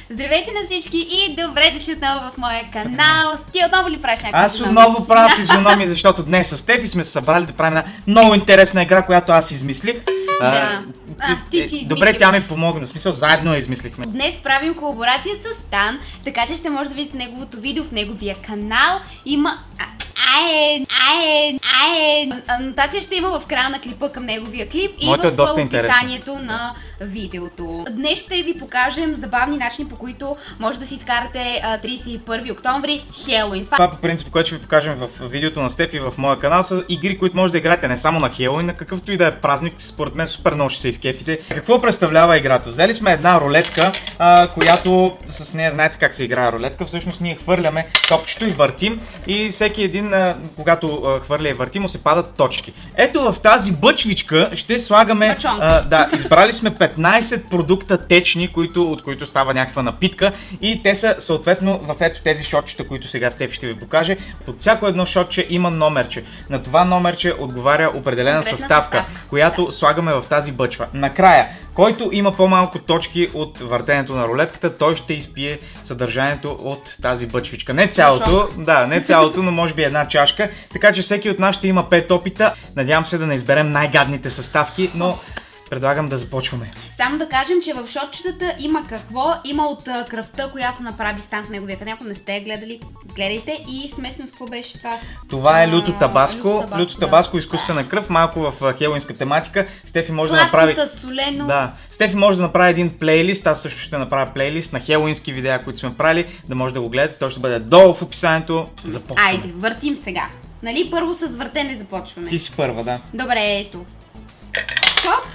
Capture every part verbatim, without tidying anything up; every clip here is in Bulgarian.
Здравейте на всички и добре дошли отново в моя канал. Ти отново ли правиш някаква Аз отново правя физиономия, защото днес с теб и сме се събрали да правим една много интересна игра, която аз измислих. Да. А, ти си измислил. Добре, тя ми помогна, в смисъл заедно я измислихме. Днес правим колаборация с Стан, така че ще може да видите неговото видео в неговия канал. Има... Ае, ае, ае. Анотация ще има в края на клипа към неговия клип и Моето в е описанието на видеото. Днес ще ви покажем забавни начини, по които може да си изкарате тридесет и първи октомври, Хелоуин. Това по принцип, което ще ви покажем в видеото на Стеф и в моя канал, са игри, които може да играете не само на Хелоуин, на какъвто и да е празник. Според мен супер много ще се изкефите. Какво представлява играта? Взели сме една рулетка, а, която с нея знаете как се играе рулетка. Всъщност ние хвърляме топчето и въртим и всеки един, а, когато а, хвърля и въртим, му се падат точки. Ето в тази бъчвичка ще слагаме... А, да, избрали сме петнайсет продукта течни, които, от които става някаква напитка и те са съответно в ето тези шотчета, които сега Стеф ще ви покаже. Под всяко едно шотче има номерче. На това номерче отговаря определена съставка, съставка, която слагаме в тази бъчва. Накрая, който има по-малко точки от въртенето на рулетката, той ще изпие съдържанието от тази бъчвичка. Не цялото, да, не цялото, но може би една чашка. Така че всеки от нас ще има пет опита. Надявам се да не изберем най-гадните съставки, но предлагам да започваме. Само да кажем, че в шотчетата има какво? Има от кръвта, която направи Стан в неговия канал. Ако не сте гледали, гледайте. И смесено с какво беше това? Това е люто табаско. Люто табаско, изкуствена кръв, малко в хелоуинска тематика. Стефи може да направи... с солено. Да. Стефи може да направи един плейлист. Аз също ще направя плейлист на хелоуински видеа, които сме правили. Да може да го гледате. Той ще бъде долу в описанието. Започваме. Айде, въртим сега. Нали, първо с въртене започваме. Ти си първа, да. Добре, ето. Хоп.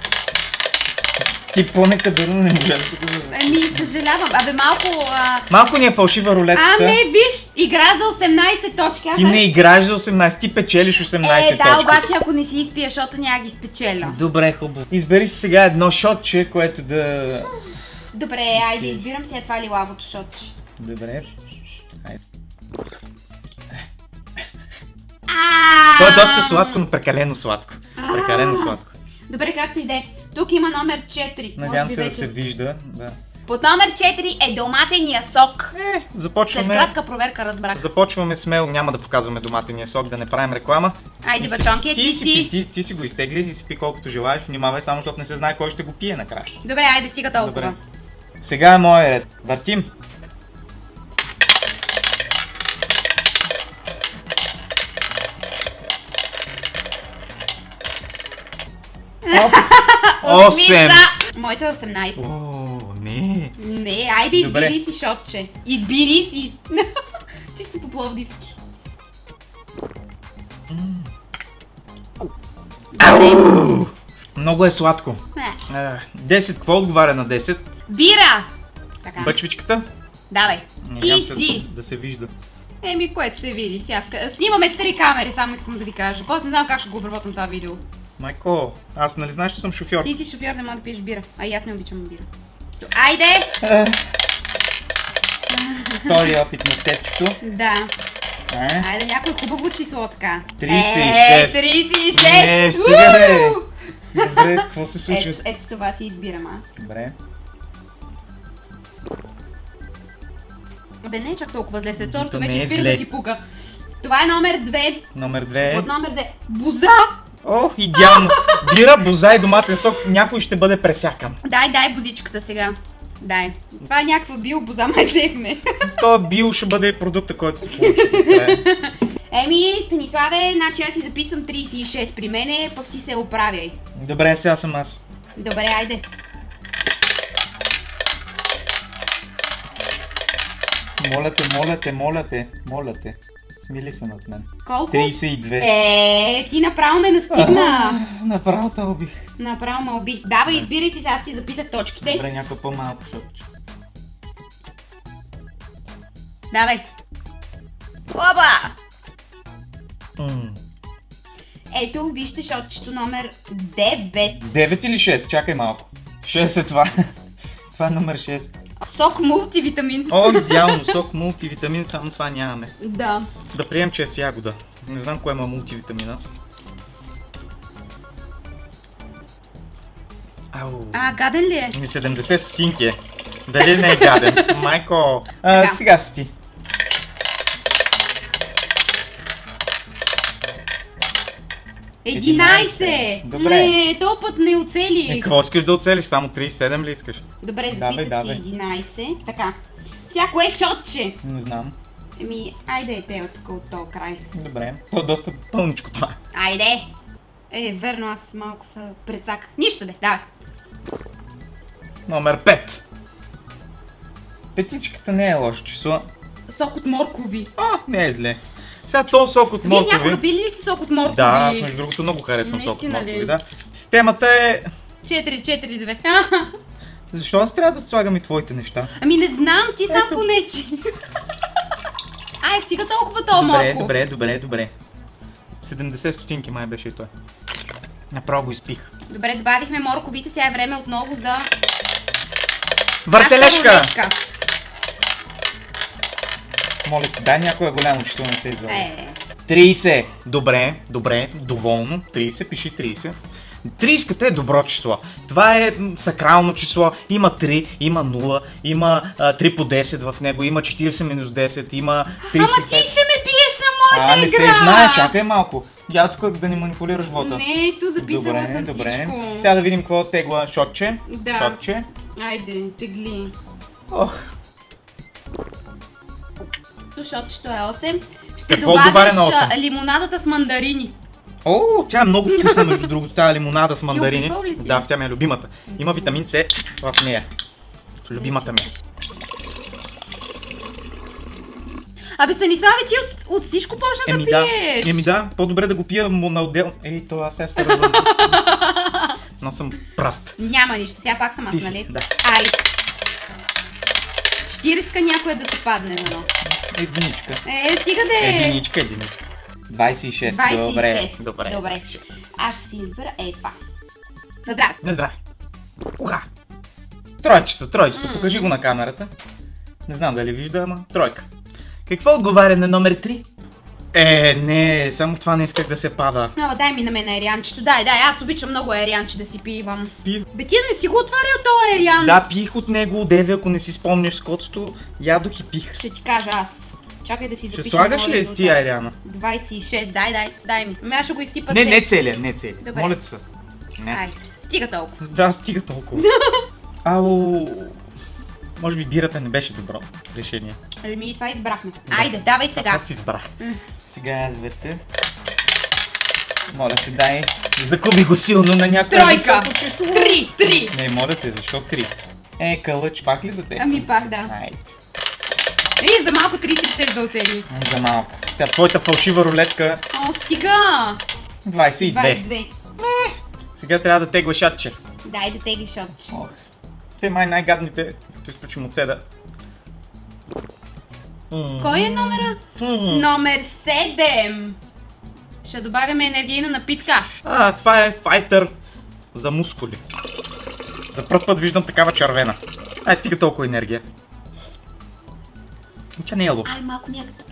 Ти по-некадърно не може да го... Ами, съжалявам. Абе, малко... А... Малко ни е фалшива рулетката. А, не, виж! Игра за осемнайсет точки. Ти не играеш за осемнайсет, ти печелиш осемнайсет е, точки. Е, да, обаче ако не си изпия шота, няма ги спечеля. Добре, хубаво. Избери си сега едно шотче, което да... Добре, айде, избирам си това лилавото шотче. Добре. Айде. А! То е доста сладко, но прекалено сладко. Прекалено сладко. Добре, както и да е. Тук има номер четири. Надявам се да се вижда. Да. Под номер четири е доматения сок. Е, започваме. След кратка проверка разбрах. Започваме смело, няма да показваме доматения сок, да не правим реклама. Айде, бачонки, ти, ти си. Ти, ти си го изтегли и си пи колкото желаеш. Внимавай, само защото не се знае кой ще го пие накрая. Добре, айде, стига толкова. Добре. Сега е моя ред. Въртим. осем. Моето е осемнайсет. О, не. Не, айде избери си шотче. Избери си. Чисто по пловдивски. Много е сладко. десет, какво отговаря на десет? Бира! Бъчвичката? Давай. Ти си. Да се вижда. Еми, което се види. Снимаме с три камери, само искам да ви кажа. После не знам как ще го обработвам това видео. Майко, аз нали знаеш, че съм шофьор? Ти си шофьор, не мога да пиеш бира. А и аз не обичам бира. Айде! Втори опит на Стефчето. Да. Айде, някой хубаво число така. трийсет и шест. трийсет и шест! Не, стига бе! Добре, какво се случва? Ето това си избирам аз. Добре. Абе, не е чак толкова зле, след второто вече спира да ти пука. Това е номер две. Номер две. От номер две. Буза! О, идеално! Бира, буза и доматен сок, някой ще бъде пресякан. Дай, дай бузичката сега. Дай. Това е някаква био буза, май взехме. То био ще бъде продукта, който се получи. Еми, Станиславе, значи аз си записвам трийсет и шест при мене, пък ти се оправяй. Добре, сега съм аз. Добре, айде. Моля те, моля те, моля те, моля те. Смили се над мен. Колко? трийсет и две. Е, ти направо ме настигна. Направо те убих. Направо ме убих. Давай, избирай си, сега аз ти записах точките. Добре, някой по-малко шотче. Давай. Оба! Mm. Ето, вижте шотчето номер девет. девет или шест? Чакай малко. шест е това. Това е номер шест. Сок мултивитамин. О, идеално, сок мултивитамин, само това нямаме. Да. Да прием, че е с ягода. Не знам кое има мултивитамина. Ау. А, гаден ли е? Ми седемдесет стотинки е. Дали не е гаден? Майко. А, сега си ти. единайсет! Добре. Не, този път не оцелих. Е, какво искаш да оцелиш? Само трийсет и седем ли искаш? Добре, Давай, записах давай. си единайсет. Така. Сега кое е шотче? Не знам. Еми, айде е те от тук от този край. Добре. То е доста пълничко това. Айде! Е, верно, аз малко са прецаках. Нищо де, давай. Номер пет. Петичката не е лошо число. Сок от моркови. А, не е зле. Сега този сок от Вие някога моркови. пили ли сте сок от моркови? Да, аз между другото много харесвам сок от Наистина ли? моркови, да. Системата е... четири четири две. Защо аз трябва да слагам и твоите неща? Ами не знам, ти сам Ето. понечи. Ай, стига толкова то Добре, морков. добре, добре, добре. седемдесет стотинки май беше и той. Направо го изпих. Добре, добавихме морковите, сега е време отново за... Въртележка! нашата рулетка. Моля, дай някое голямо число, не се извади. Е, трийсет. Добре, добре, доволно. трийсет, пиши трийсет. трийсет е добро число. Това е м, сакрално число. Има три, има нула, има а, три по десет в него, има четирийсет минус десет, има трийсет и пет. ама ти ще ме биеш на моята А, не игра! се знае, чакай малко. Я тук да ни манипулираш вода. Не, ето записала Добре, съм добре. всичко. Сега да видим какво тегла шотче. Да. Шотче. Айде, тегли. Ох, Шотчето е осем. Ще Какво отговаря на добавиш осем? а, лимонадата с мандарини. О, тя е много вкусна, между другото, тази лимонада с мандарини. опитвал ли си? Да, тя ми е любимата. Има витамин С в нея. Любимата ми. Абе, Станиславе, ти от, от всичко почна Еми да да, пиеш. еми да, по-добре да го пия му на отдел. Ей, това сега се развърна. Но съм праст. Няма нищо, сега пак съм аз, Ти си, нали? да. Ай. Ще риска някоя да се падне на едно. Единичка. Е, стига да е. Единичка, единичка. двайсет и шест. двайсет и Добре, шест. добре. Добре. Аз ще си избера е това. На здраве. Не здраве. Уха. Тройчета, тройчета. Покажи го на камерата. Не знам дали вижда, ама тройка. Какво отговаря на номер три? Е, не, само това не исках да се пада. Ама дай ми на мен ерианчето. Дай, дай, аз обичам много ерианче да си пивам. Пи... Бе, ти не си го отварял този ериан? Да, пих от него, Деви, ако не си спомняш скотството, ядох и пих. Ще ти кажа аз. Чакай да си Ще запиша. слагаш моя ли резултат. ти Ариана? двайсет и шест, дай, дай, дай ми. Ами аз ще го изсипа. Не, цел. не целия, не целия. Добре. Моля те се. Не. Айде, стига толкова. Да, стига толкова. Ало... Може би бирата не беше добро решение. Ами това избрахме. Айде, давай сега. Аз си избрах. М. Сега аз вете. Моля те, дай. Закуби го силно на някое Тройка. високо число. Три, три. Не, моля те, защо три? Е, кълъч, пак ли за те? Ами пак да. Айде, Ей, за малко трийсет ще да оцели. за малко. Та, твоята фалшива рулетка О, стига. двайсет и две. двайсет и две. Сега трябва да тегла шатче. Дай да тегли шотче. Ох. Те май най-гадните, като изключим от седа. Кой е номера? Номер седем. Ще добавяме енергийна напитка. А, това е файтър за мускули. За пръв път виждам такава червена. Ай, стига толкова енергия. Тя не е лоша. Ай, малко някакъв.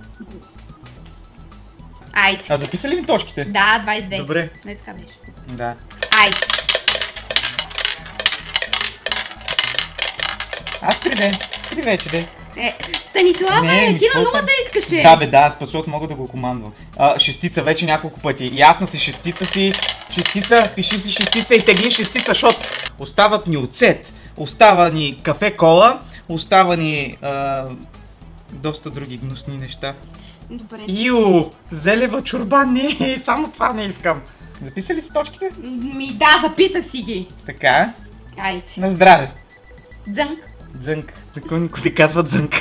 Айде. А записа ли ми точките? Да, двайсет и две. Добре. Не така беше. Да. Айде. Аз при ден. При вече де. Е, Станислава, Не, е, ми ти на какво нулата съм? искаше. Да бе, да, аз пасуот мога да го командвам. А, шестица вече няколко пъти. Ясна си, шестица си. Шестица, пиши си шестица и тегли шестица, шот. Остават ни оцет. Остава ни кафе-кола. Остава ни а, доста други гнусни неща. Добре. Иу, зелева чорба, не, само това не искам. Записа ли си точките? Ми да, записах си ги. Така, Айде. на здраве. Дзънк. Дзънк. Такой никой не казва дзънк.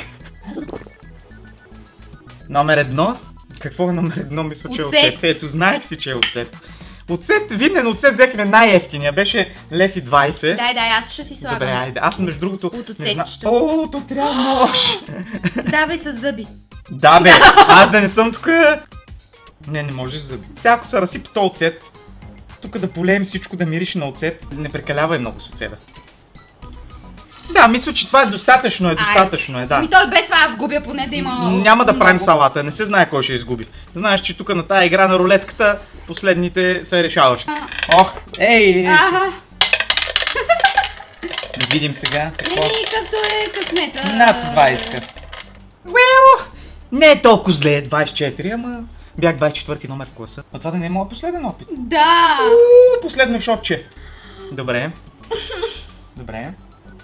Номер едно. Какво е номер едно? Мисля, че е Оцет. оцет. Ето, знаех си, че е оцет. Оцет, винен оцет взехме най-ефтиния. Беше лев и двайсет. Дай, дай, аз ще си слагам. Добре, айде. Аз между другото От не знам. оцетчето. О, то трябва нож. Давай с зъби. Да бе, аз да не съм тук. Не, не можеш зъби. Сега ако се разсипа то оцет, тук да полеем всичко да мирише на оцет, не прекалявай много с оцета. Да, мисля, че това е достатъчно, е достатъчно е, да. Ми той без това аз губя, поне да има. Няма да правим много. салата, не се знае кой ще изгуби. Знаеш, че тук на тая игра на рулетката последните са решаващи. Ох, ей! Ага. Да видим сега какво... Еми, както е късмета. Над двайсет. Уеу! Не е толкова зле, двайсет и четири, ама бях двайсет и четвърти номер в класа. А това да не е моят последен опит. Да! Уу, последно шотче. Добре. Добре.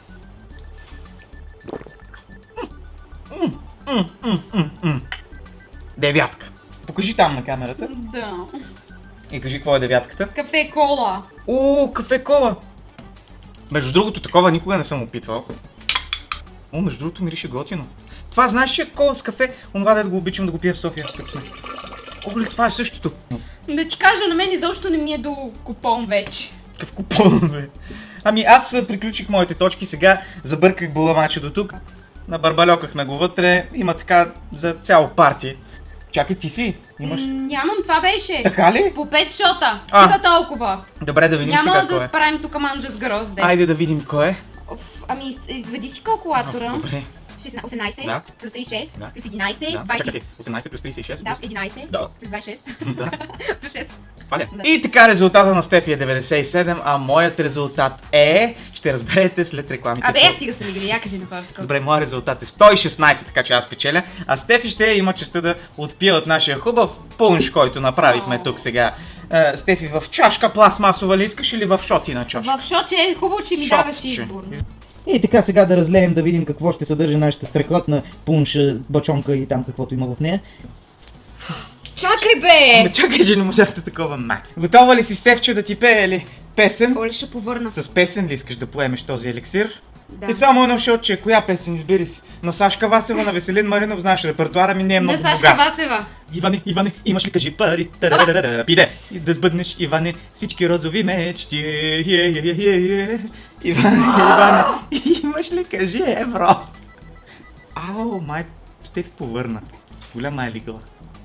М, м, м, м, м. Девятка. Покажи там на камерата Да. и кажи какво е девятката. Кафе кола. О, кафе кола. Между другото, такова никога не съм опитвал. О, между другото, мирише готино. Това знаеш, че е кола с кафе, онова да го обичам да го пия в София. Оле, това е същото. Да ти кажа, на мен изобщо не ми е до купон вече. Какъв купон, бе? Ами аз приключих моите точки, сега забърках буламача до тук. Набарбалёкахме го вътре, има така за цяло парти. Чакай, ти си, имаш... М, нямам, това беше. Така ли? По пет шота. А. Стига толкова. Добре, да видим Няма сега да кой е. правим тук манджа с грозде. Айде да видим кой е. Оф, ами, из- извади си калкулатора. Добре. шестнайсет, осемнайсет, Да. плюс тридесет и шест, Да. плюс единайсет, Да. двайсет. Чакай, осемнайсет плюс тридесет и шест. Да, плюс- единайсет, Да. плюс двайсет и шест, Да. плюс шест. Това ли е? Да. И така резултата на Стефи е деветдесет и седем, а моят резултат е... Ще разберете след рекламите. Абе, я стига са ми гри, я кажи на хората. Добре, моят резултат е сто и шестнайсет, така че аз печеля. А Стефи ще има честа да отпие от нашия хубав пунш, който направихме О. тук сега. Е, Стефи, в чашка пластмасова ли искаш или в шотина чашка? В шот, че е хубаво, че ми Шот, даваш че. избор. И така сега да разлеем, да видим какво ще съдържа нашата страхотна пунша, бачонка и там каквото има в нея. Чакай, бе! Ме чакай, че не можахте такова мак. Готова ли си, Стефче, да ти пее ли песен? Оле, ще повърна. С песен ли искаш да поемеш този еликсир? Да. И само едно шотче, коя песен избери си? На Сашка Васева, на Веселин Маринов, знаеш, репертуара ми не е много На Сашка богат. Васева. Иване, Иване, имаш ли кажи пари? Тарарарара, Пиде! И да сбъднеш, Иване, всички розови мечти. Е, е, е, е, е. Иване, Иване, имаш ли кажи евро? Ау, май, Стефи повърна. Голяма е лигала.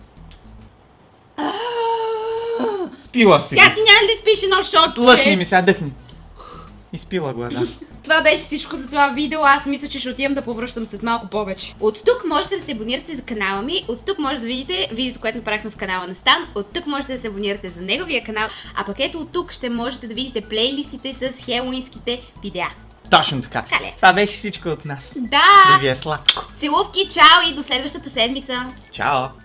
Спила си. Тя ти няма да изпише едно шот, Лъхни ми сега, дъхни. Изпила го, да. Това беше всичко за това видео. Аз мисля, че ще отивам да повръщам след малко повече. От тук можете да се абонирате за канала ми. От тук може да видите видеото, което направихме в канала на Стан. От тук можете да се абонирате за неговия канал. А пък ето от тук ще можете да видите плейлистите с хелуинските видеа. Точно така. Така ли? Това беше всичко от нас. Да! Да ви е сладко. Целувки, чао и до следващата седмица. Чао!